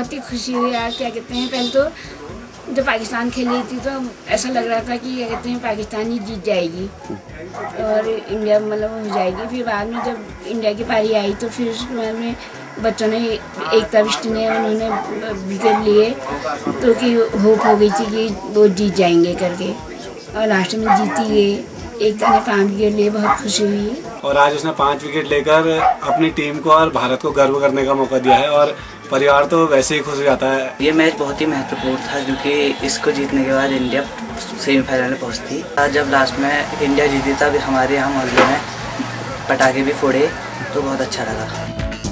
बहुत ही खुशी हुई यार। क्या कहते हैं, पहले तो जब पाकिस्तान खेली थी तो ऐसा लग रहा था कि क्या कहते हैं पाकिस्तान ही जीत जाएगी और इंडिया मतलब हो जाएगी। फिर बाद में जब इंडिया की पारी आई तो फिर उसके बाद में बच्चों ने एकता बिष्ट ने उन्होंने विकेट लिए तो कि होप हो गई थी कि वो जीत जाएंगे करके, और लास्ट में जीती गई। एकता ने 5 विकेट लिए, बहुत खुशी हुई है। और आज उसने 5 विकेट लेकर अपनी टीम को और भारत को गर्व करने का मौका दिया है और परिवार तो वैसे ही खुश हो जाता है। ये मैच बहुत ही महत्वपूर्ण था क्योंकि इसको जीतने के बाद इंडिया सेमीफाइनल में पहुंचती। जब लास्ट में इंडिया जीती तब हमारे यहाँ मोहल्ले में पटाखे भी फोड़े तो बहुत अच्छा लगा।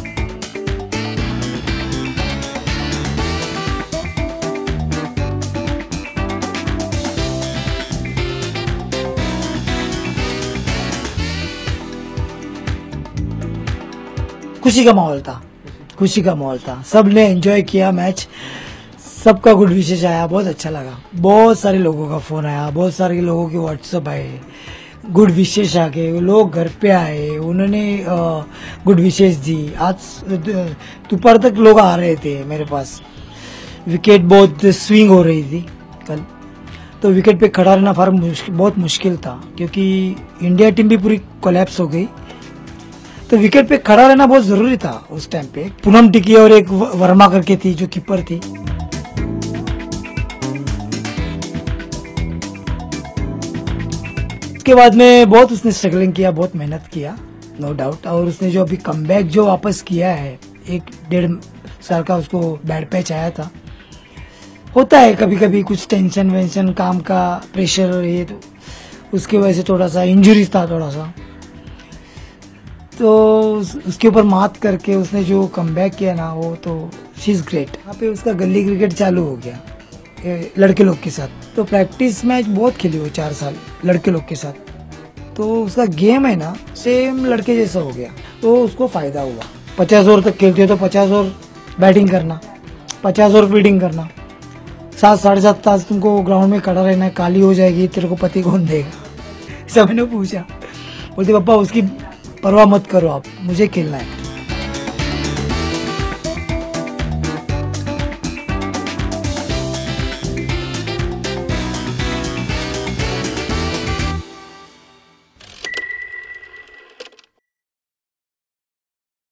खुशी का माहौल था, खुशी का माहौल था। सब ने एंजॉय किया मैच, सबका गुड विशेष आया, बहुत अच्छा लगा। बहुत सारे लोगों का फोन आया, बहुत सारे लोगों के व्हाट्सएप आए, गुड विशेष आ गए, लोग घर पे आए, उन्होंने गुड विशेष दी। आज दोपहर तक लोग आ रहे थे मेरे पास। विकेट बहुत स्विंग हो रही थी कल, तो विकेट पे खड़ा रहना बहुत मुश्किल था क्योंकि इंडिया टीम भी पूरी कोलैप्स हो गई, तो विकेट पे खड़ा रहना बहुत जरूरी था उस टाइम पे। पूनम टिकी और एक वर्मा करके थी जो कीपर थी। उसके बाद में बहुत उसने स्ट्रगलिंग किया, बहुत मेहनत किया, नो डाउट। और उसने जो अभी कमबैक जो वापस किया है, 1-1.5 साल का उसको बैड पैच आया था। होता है कभी कभी कुछ टेंशन वेंशन, काम का प्रेशर, ये तो उसकी वजह से थोड़ा सा इंजरी था थोड़ा सा, तो उसके ऊपर मात करके उसने जो कमबैक किया ना, वो तो शी इज ग्रेट। यहाँ पे उसका गली क्रिकेट चालू हो गया लड़के लोग के साथ। तो प्रैक्टिस मैच बहुत खेली हो 4 साल लड़के लोग के साथ, तो उसका गेम है ना सेम लड़के जैसा हो गया, तो उसको फायदा हुआ। 50 ओवर तक खेलते हो तो 50 ओवर बैटिंग करना, 50 ओवर फील्डिंग करना, 7-7.5 तास तुमको ग्राउंड में खड़ा रहना है, काली हो जाएगी, तेरे को पति कौन देगा। सब ने पूछा, बोलते पापा उसकी परवाह मत करो आप, मुझे खेलना है।